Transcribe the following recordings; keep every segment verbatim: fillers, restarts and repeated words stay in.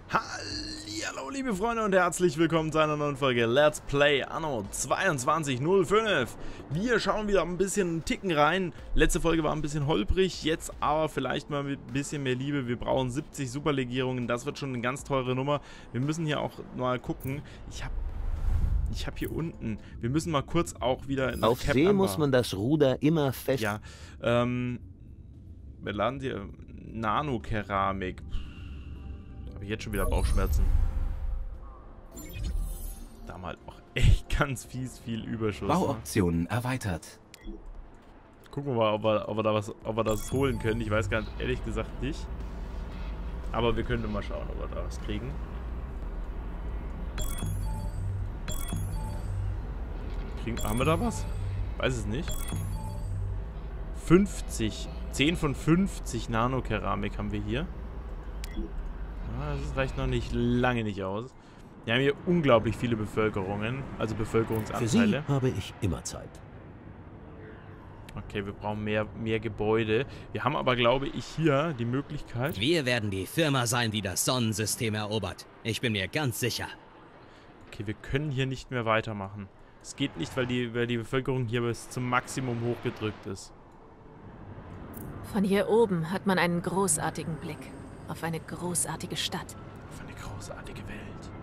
Hallihallo liebe Freunde und herzlich willkommen zu einer neuen Folge Let's Play Anno zweiundzwanzig null fünf. Wir schauen wieder ein bisschen einen Ticken rein. Letzte Folge war ein bisschen holprig, jetzt aber vielleicht mal mit ein bisschen mehr Liebe. Wir brauchen siebzig Superlegierungen, das wird schon eine ganz teure Nummer. Wir müssen hier auch mal gucken. Ich habe ich hab hier unten, wir müssen mal kurz auch wieder in Auf Cap See Amber. muss man das Ruder immer fest... Ja, ähm, wir laden hier Nanokeramik. Habe ich jetzt schon wieder Bauchschmerzen. Da haben wir halt auch echt ganz fies viel Überschuss. Bauoptionen ne? erweitert. Gucken wir mal, ob wir, ob wir da was, ob wir das holen können. Ich weiß gar nicht, ehrlich gesagt nicht. Aber wir könnten mal schauen, ob wir da was kriegen. kriegen. Haben wir da was? Weiß es nicht. fünfzig. zehn von fünfzig Nanokeramik haben wir hier. Das reicht noch nicht lange nicht aus. Wir haben hier unglaublich viele Bevölkerungen, also Bevölkerungsanteile. Für Sie habe ich immer Zeit. Okay, wir brauchen mehr, mehr Gebäude. Wir haben aber, glaube ich, hier die Möglichkeit... Wir werden die Firma sein, die das Sonnensystem erobert. Ich bin mir ganz sicher. Okay, wir können hier nicht mehr weitermachen. Es geht nicht, weil die, weil die Bevölkerung hier bis zum Maximum hochgedrückt ist. Von hier oben hat man einen großartigen Blick auf eine großartige Stadt. Auf eine großartige Welt.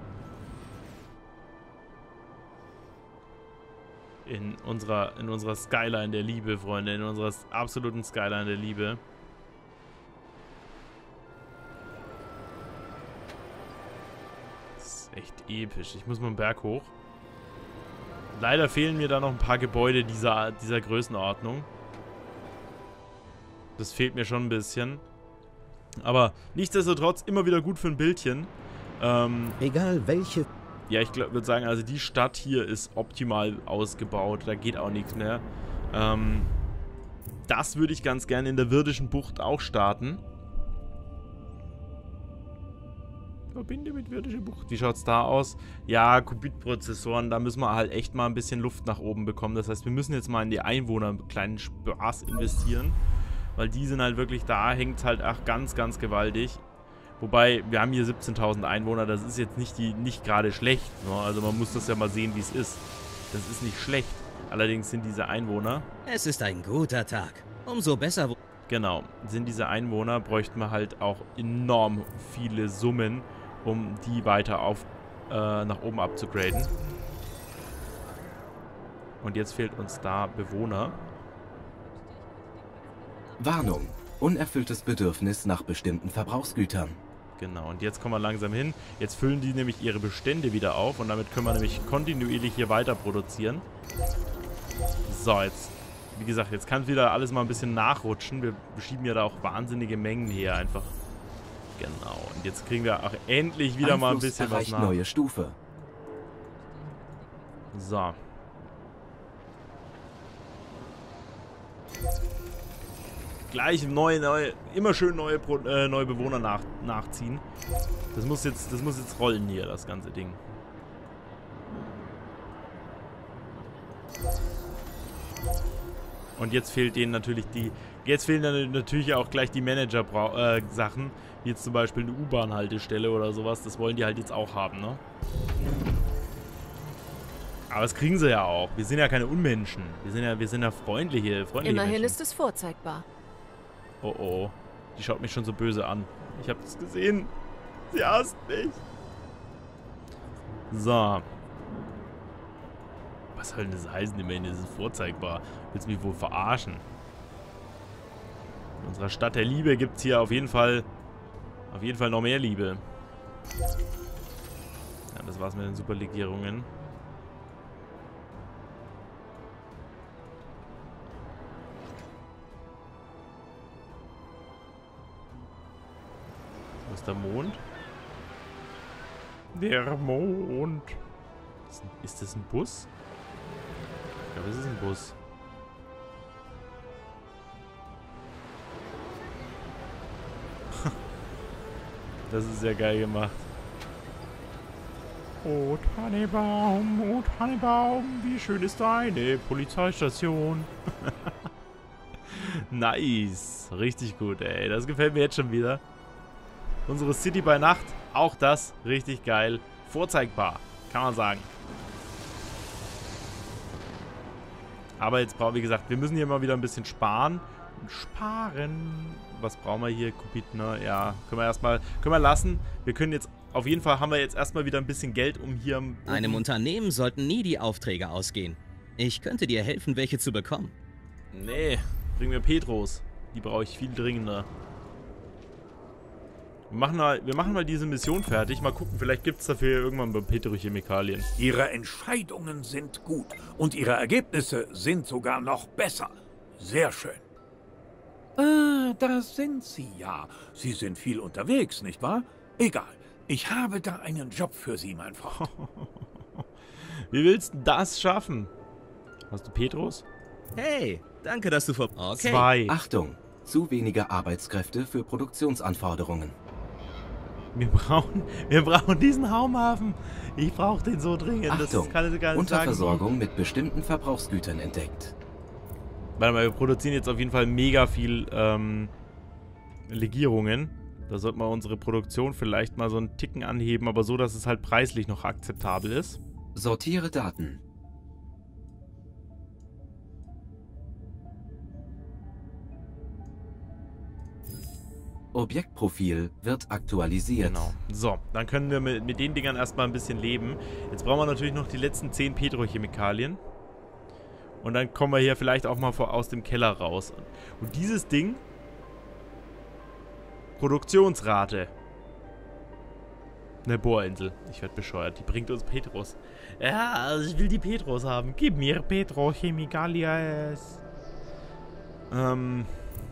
In unserer, in unserer Skyline der Liebe, Freunde. In unserer absoluten Skyline der Liebe. Das ist echt episch. Ich muss mal einen Berg hoch. Leider fehlen mir da noch ein paar Gebäude dieser, dieser Größenordnung. Das fehlt mir schon ein bisschen. Aber nichtsdestotrotz immer wieder gut für ein Bildchen. Ähm, Egal welche... Ja, ich würde sagen, also die Stadt hier ist optimal ausgebaut. Da geht auch nichts mehr. Ähm, das würde ich ganz gerne in der Wirdischen Bucht auch starten. Verbinde mit Wirdische Bucht. Wie schaut es da aus? Ja, Qubit-Prozessoren, da müssen wir halt echt mal ein bisschen Luft nach oben bekommen. Das heißt, wir müssen jetzt mal in die Einwohner einen kleinen Spaß investieren. Weil die sind halt wirklich, da hängt es halt auch ganz, ganz gewaltig. Wobei, wir haben hier siebzehntausend Einwohner, das ist jetzt nicht, die, nicht gerade schlecht. Ne? Also man muss das ja mal sehen, wie es ist. Das ist nicht schlecht. Allerdings sind diese Einwohner... Es ist ein guter Tag. Umso besser... Genau, sind diese Einwohner, bräuchten wir halt auch enorm viele Summen, um die weiter auf, äh, nach oben abzugraden. Und jetzt fehlt uns da Bewohner. Warnung. Unerfülltes Bedürfnis nach bestimmten Verbrauchsgütern. Genau, und jetzt kommen wir langsam hin. Jetzt füllen die nämlich ihre Bestände wieder auf und damit können wir nämlich kontinuierlich hier weiter produzieren. So, jetzt, wie gesagt, jetzt kann wieder alles mal ein bisschen nachrutschen. Wir schieben ja da auch wahnsinnige Mengen hier einfach. Genau, und jetzt kriegen wir auch endlich wieder mal ein bisschen was nach. Neue Stufe. So. Gleich neue, neue, immer schön neue, äh, neue Bewohner nach, nachziehen. Das muss jetzt, das muss jetzt rollen hier, das ganze Ding. Und jetzt fehlt denen natürlich die, jetzt fehlen dann natürlich auch gleich die Manager-Sachen, wie jetzt zum Beispiel eine U-Bahn-Haltestelle oder sowas. Das wollen die halt jetzt auch haben, ne? Aber das kriegen sie ja auch. Wir sind ja keine Unmenschen. Wir sind ja, wir sind ja freundliche, freundliche Immerhin Menschen. ist es vorzeigbar. Oh oh. Die schaut mich schon so böse an. Ich habe das gesehen. Sie hasst mich. So. Was soll denn das heißen? Immerhin ist es vorzeigbar. Willst du mich wohl verarschen? In unserer Stadt der Liebe gibt es hier auf jeden Fall auf jeden Fall noch mehr Liebe. Ja, das war's mit den Superlegierungen. Wo ist der Mond? Der Mond. Ist, ist das ein Bus? Ich glaube, es ist ein Bus. Das ist sehr geil gemacht. Oh Tannenbaum, oh Tannenbaum, wie schön ist deine Polizeistation. Nice. Richtig gut, ey. Das gefällt mir jetzt schon wieder. Unsere City bei Nacht Auch das richtig geil. Vorzeigbar, kann man sagen. Aber jetzt brauchen wir, wie gesagt, wir müssen hier mal wieder ein bisschen sparen. Sparen. Was brauchen wir hier? Kubitner. Ja, können wir erstmal, können wir lassen. Wir können jetzt, auf jeden Fall haben wir jetzt erstmal wieder ein bisschen Geld, um hier... Um Einem Unternehmen sollten nie die Aufträge ausgehen. Ich könnte dir helfen, welche zu bekommen. Nee, bring mir Petros. Die brauche ich viel dringender. Wir machen, mal, wir machen mal diese Mission fertig. Mal gucken, vielleicht gibt es dafür irgendwann mal Petrochemikalien. Ihre Entscheidungen sind gut und Ihre Ergebnisse sind sogar noch besser. Sehr schön. Ah, da sind Sie ja. Sie sind viel unterwegs, nicht wahr? Egal. Ich habe da einen Job für Sie, mein Freund. Wie willst du das schaffen? Hast du Petros? Hey, danke, dass du vor... Okay. Zwei. Achtung, zu wenige Arbeitskräfte für Produktionsanforderungen. Wir brauchen, wir brauchen diesen Raumhafen. Ich brauche den so dringend. Achtung, das kann ich gar nicht Unterversorgung sagen. mit bestimmten Verbrauchsgütern entdeckt. Warte mal, wir produzieren jetzt auf jeden Fall mega viel ähm, Legierungen. Da sollten wir unsere Produktion vielleicht mal so einen Ticken anheben, aber so, dass es halt preislich noch akzeptabel ist. Sortiere Daten. Objektprofil wird aktualisiert. Genau. So, dann können wir mit, mit den Dingern erstmal ein bisschen leben. Jetzt brauchen wir natürlich noch die letzten zehn Petrochemikalien. Und dann kommen wir hier vielleicht auch mal vor, aus dem Keller raus. Und dieses Ding... Produktionsrate. Eine Bohrinsel. Ich werde bescheuert. Die bringt uns Petros. Ja, also ich will die Petros haben. Gib mir Petrochemikalies. Ähm...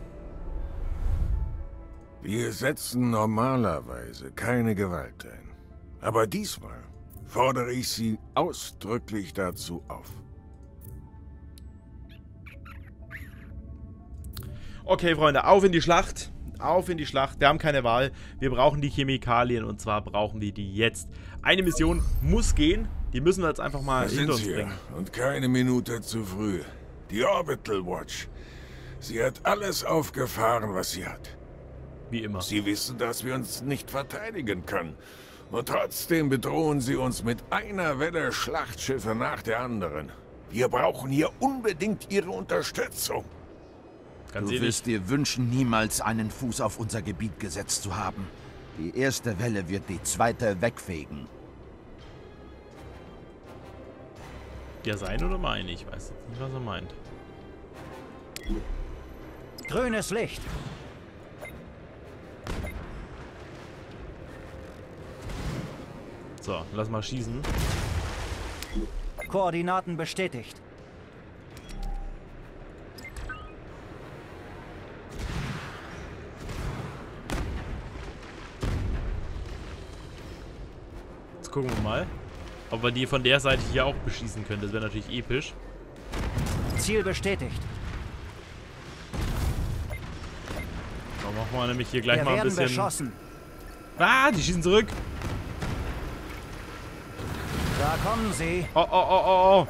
Wir setzen normalerweise keine Gewalt ein. Aber diesmal fordere ich Sie ausdrücklich dazu auf. Okay, Freunde, auf in die Schlacht. Auf in die Schlacht. Wir haben keine Wahl. Wir brauchen die Chemikalien und zwar brauchen wir die jetzt. Eine Mission muss gehen. Die müssen wir jetzt einfach mal Da hinter sind uns Sie bringen. und keine Minute zu früh. Die Orbital Watch. Sie hat alles aufgefahren, was sie hat. Wie immer. Sie wissen, dass wir uns nicht verteidigen können. Und trotzdem bedrohen sie uns mit einer Welle Schlachtschiffe nach der anderen. Wir brauchen hier unbedingt Ihre Unterstützung. Ganz Du ehrlich. wirst dir wünschen, niemals einen Fuß auf unser Gebiet gesetzt zu haben. Die erste Welle wird die zweite wegfegen. Ja, sein oder meine? Ich weiß jetzt nicht, was er meint. Grünes Licht. So, lass mal schießen. Koordinaten bestätigt. Jetzt gucken wir mal, ob wir die von der Seite hier auch beschießen können. Das wäre natürlich episch. Ziel bestätigt. So, machen wir nämlich hier gleich Wir mal ein werden bisschen... beschossen. Ah, die schießen zurück. Da kommen sie. Oh, oh, oh, oh, oh.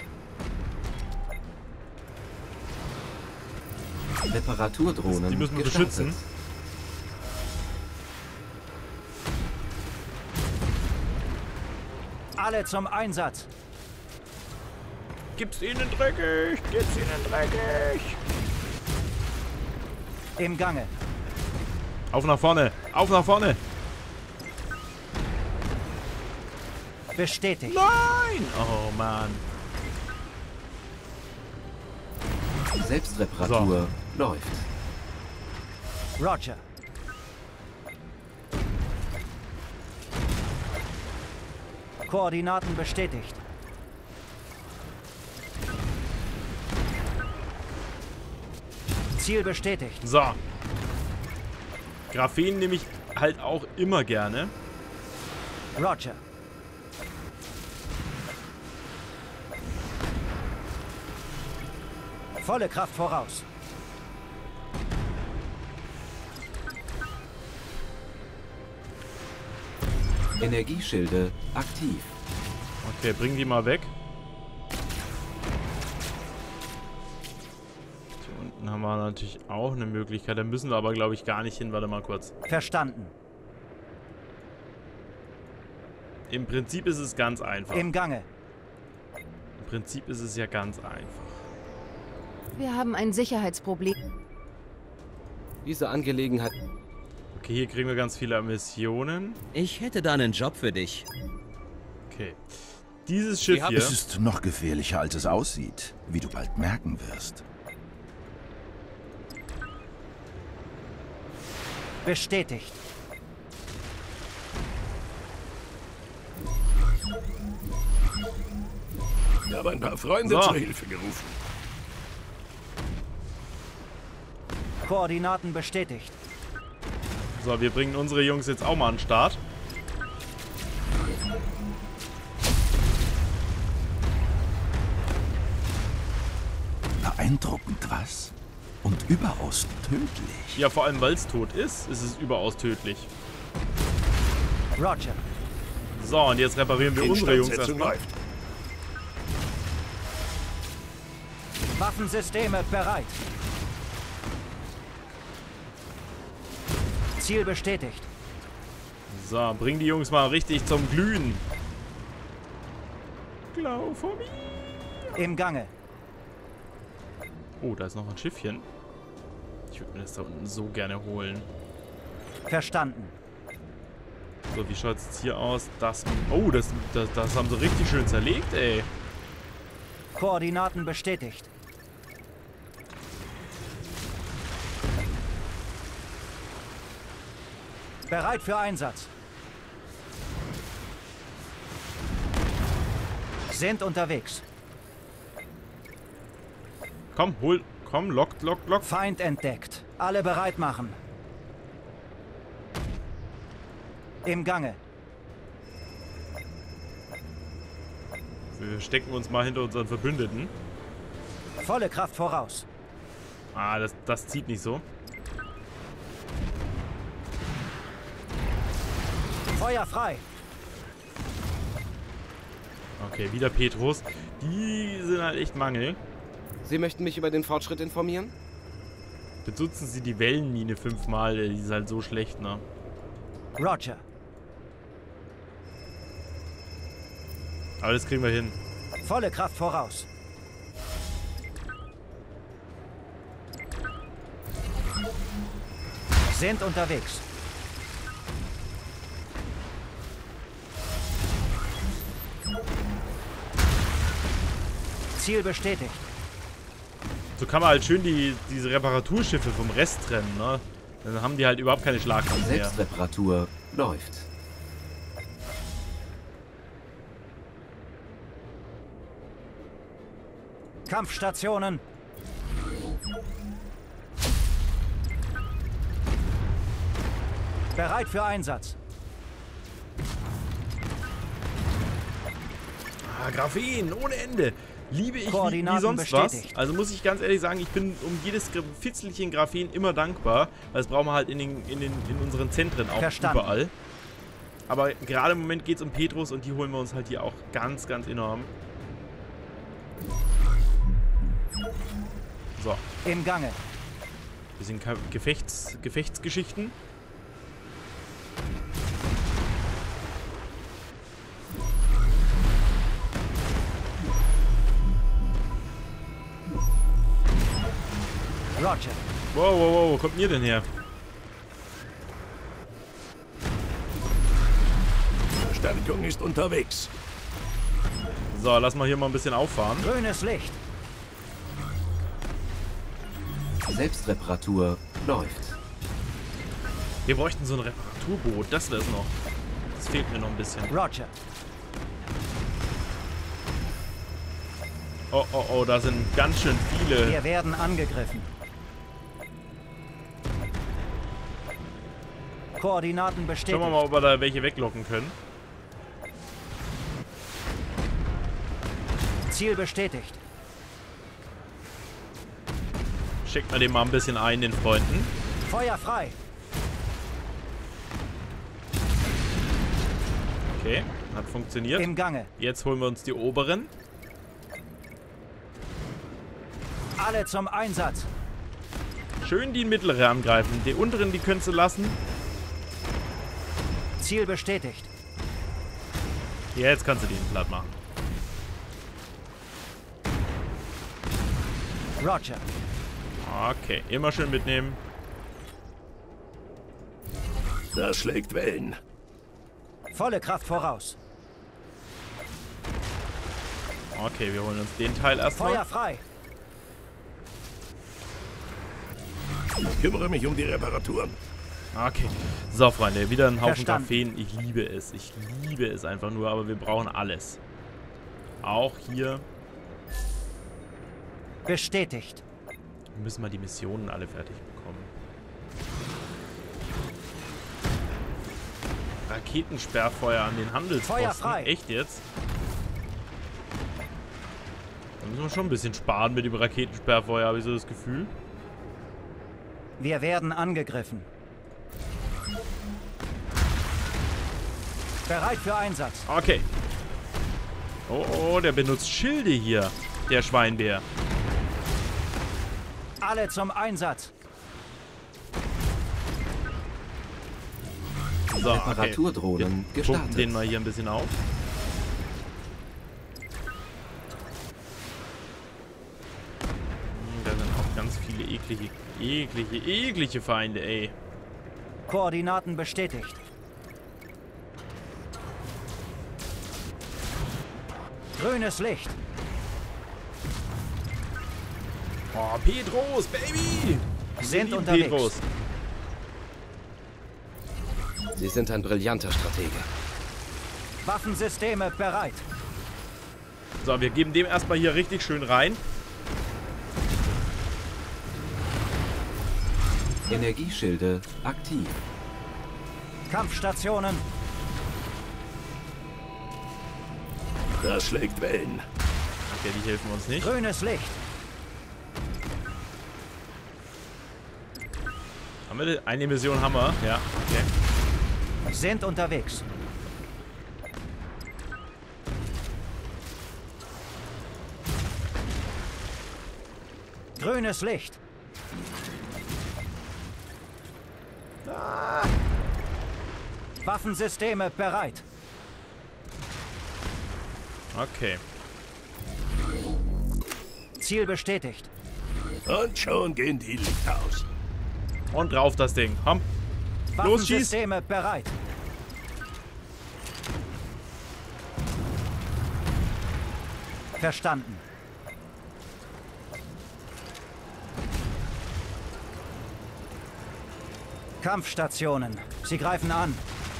Reparaturdrohnen Die müssen wir gestartet. beschützen. Alle zum Einsatz. Gib's ihnen dreckig. Gib's ihnen dreckig. Im Gange. Auf nach vorne. Auf nach vorne. Bestätigt. Nein. Oh, Mann. Selbstreparatur läuft. Roger. Koordinaten bestätigt. Ziel bestätigt. So. Graphen nehme ich halt auch immer gerne. Roger. Volle Kraft voraus. Energieschilde aktiv. Okay, bring die mal weg. Hier unten haben wir natürlich auch eine Möglichkeit. Da müssen wir aber, glaube ich, gar nicht hin. Warte mal kurz. Verstanden. Im Prinzip ist es ganz einfach. Im Gange. Im Prinzip ist es ja ganz einfach. Wir haben ein Sicherheitsproblem. Diese Angelegenheit... Okay, hier kriegen wir ganz viele Missionen. Ich hätte da einen Job für dich. Okay. Dieses Schiff hier... Es ist noch gefährlicher, als es aussieht, wie du bald merken wirst. Bestätigt. Ich habe ein paar Freunde So. zur Hilfe gerufen. Koordinaten bestätigt. So, wir bringen unsere Jungs jetzt auch mal an den Start. Beeindruckend, was? Und überaus tödlich. Ja, vor allem, weil es tot ist, ist es überaus tödlich. Roger. So, und jetzt reparieren wir unsere Jungs Instandsetzung erstmal. läuft. Waffensysteme bereit. Ziel bestätigt. So, bring die Jungs mal richtig zum Glühen. Glauphobie. Im Gange. Oh, da ist noch ein Schiffchen. Ich würde mir das da unten so gerne holen. Verstanden. So, wie schaut es jetzt hier aus? Das. Oh, das, das, das haben sie richtig schön zerlegt, ey. Koordinaten bestätigt. Bereit für Einsatz. Sind unterwegs. Komm, hol. Komm, lockt, lockt, lockt. Feind entdeckt. Alle bereit machen. Im Gange. Wir stecken uns mal hinter unseren Verbündeten. Volle Kraft voraus. Ah, das, das zieht nicht so. Feuer frei. Okay, wieder Petrus. Die sind halt echt Mangel. Sie möchten mich über den Fortschritt informieren? Benutzen Sie die Wellenmine fünfmal. Die ist halt so schlecht, ne? Roger. Aber das kriegen wir hin. Volle Kraft voraus. Sind unterwegs. Ziel bestätigt. So kann man halt schön die, diese Reparaturschiffe vom Rest trennen, ne? Dann haben die halt überhaupt keine Schlagkraft mehr. Selbstreparatur läuft. Kampfstationen. Bereit für Einsatz. Ah, Graphen, ohne Ende. Liebe ich wie, wie Koordinaten sonst was. bestätigt. Also muss ich ganz ehrlich sagen, ich bin um jedes Gra- Fitzelchen Graphen immer dankbar. Weil das brauchen wir halt in, den, in, den, in unseren Zentren auch Verstanden. überall. Aber gerade im Moment geht es um Petrus und die holen wir uns halt hier auch ganz, ganz enorm. So, Im Gange. bisschen Ka- Gefechts, Gefechtsgeschichten. Roger. Wow, wow, wow, wo kommt ihr denn her? Verstärkung ist unterwegs. So, lass mal hier mal ein bisschen auffahren. Grünes Licht. Selbstreparatur läuft. Wir bräuchten so ein Reparaturboot, das wär's noch. Das fehlt mir noch ein bisschen. Roger. Oh, oh, oh, da sind ganz schön viele. Wir werden angegriffen. Koordinaten bestätigt. Schauen wir mal, ob wir da welche weglocken können. Ziel bestätigt. Schickt mal den mal ein bisschen ein, den Freunden. Feuer frei. Okay, hat funktioniert. Im Gange. Jetzt holen wir uns die oberen. Alle zum Einsatz. Schön die mittlere angreifen. Die unteren, die könntest du lassen. Ziel bestätigt. Jetzt kannst du den platt machen. Roger. Okay, immer schön mitnehmen. Das schlägt Wellen. Volle Kraft voraus. Okay, wir holen uns den Teil erstmal. Feuer frei. Ich kümmere mich um die Reparaturen. Okay. So, Freunde, wieder ein Haufen Verstanden. Graphen. Ich liebe es. Ich liebe es einfach nur, aber wir brauchen alles. Auch hier. Bestätigt. Wir müssen mal die Missionen alle fertig bekommen. Raketensperrfeuer an den Handelsposten. Feuer frei. Echt jetzt? Da müssen wir schon ein bisschen sparen mit dem Raketensperrfeuer, habe ich so das Gefühl. Wir werden angegriffen. Bereit für Einsatz. Okay. Oh, oh, der benutzt Schilde hier, der Schweinbär. Alle zum Einsatz. So, okay. Reparaturdrohnen Wir gestartet. pumpen den mal hier ein bisschen auf. Hm, da sind auch ganz viele eklige, eklige, eklige Feinde, ey. Koordinaten bestätigt. Grünes Licht. Oh, Petros, Baby! Wir Sind lieben unterwegs. Petros. Sie sind ein brillanter Stratege. Waffensysteme bereit. So, wir geben dem erstmal hier richtig schön rein. Energieschilde aktiv. Kampfstationen. Das schlägt Wellen. Okay, die helfen uns nicht. Grünes Licht. Haben wir die- eine Mission haben wir? Ja, okay. Sind unterwegs. Grünes Licht. Ah. Waffensysteme bereit. Okay. Ziel bestätigt. Und schon gehen die Lichter aus. Und drauf das Ding. Komm. Los, schieß. Waffensysteme bereit. Verstanden. Kampfstationen. Sie greifen an.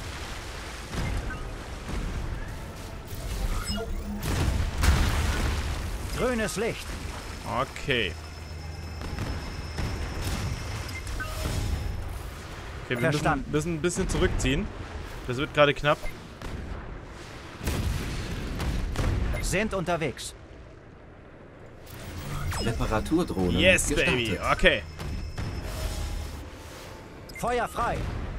Grünes Licht. Okay. Okay, wir müssen, Verstanden. müssen ein bisschen zurückziehen. Das wird gerade knapp. Sind unterwegs. Reparaturdrohnen Yes, gestartet. baby. Okay. Feuer frei.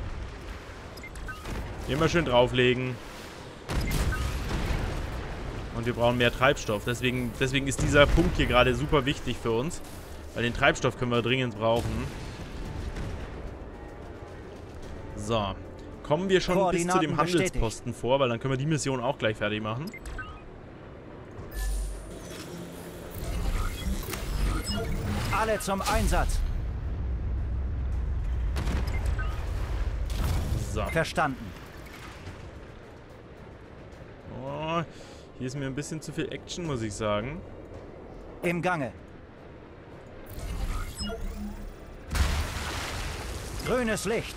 Immer schön drauflegen. Und wir brauchen mehr Treibstoff. Deswegen, deswegen ist dieser Punkt hier gerade super wichtig für uns. Weil den Treibstoff können wir dringend brauchen. So. Kommen wir schon bis zu dem Koordinaten Handelsposten vor, weil dann können wir die Mission auch gleich fertig machen. Alle zum Einsatz. So. Verstanden. Oh, hier ist mir ein bisschen zu viel Action, muss ich sagen. Im Gange. Grünes Licht.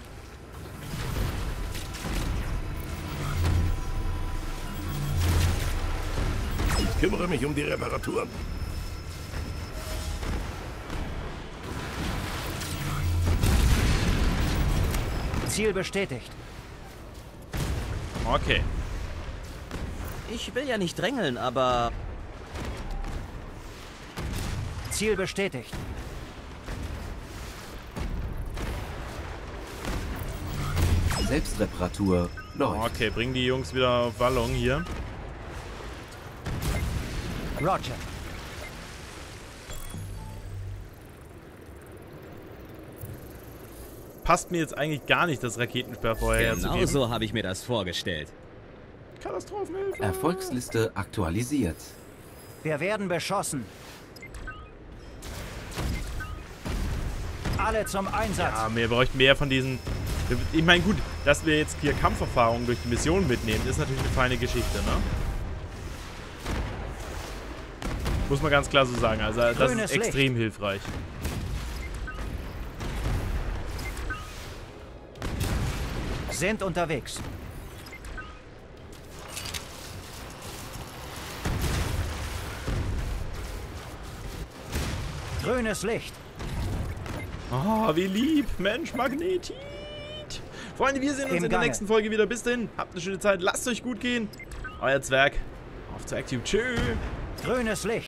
Ich kümmere mich um die Reparaturen. Ziel bestätigt. Okay. Ich will ja nicht drängeln, aber... Ziel bestätigt. Selbstreparatur läuft. Okay, bringen die Jungs wieder auf Wallung hier. Roger. Passt mir jetzt eigentlich gar nicht, das Raketensperrfeuer Genau herzugeben. so habe ich mir das vorgestellt. Katastrophenhilfe. Erfolgsliste aktualisiert. Wir werden beschossen. Alle zum Einsatz. Ja, wir bräuchten mehr von diesen... Ich meine, gut, dass wir jetzt hier Kampferfahrungen durch die Mission mitnehmen, ist natürlich eine feine Geschichte, ne? Muss man ganz klar so sagen. Also, das Grünes ist extrem Licht. hilfreich. Sind unterwegs. Grünes Licht. Oh, wie lieb. Mensch, Magnetit. Freunde, wir sehen uns Im in der Gange. nächsten Folge wieder. Bis dahin, habt eine schöne Zeit. Lasst euch gut gehen. Euer Zwerg. Auf zu Active. Tschüss. Grünes Licht.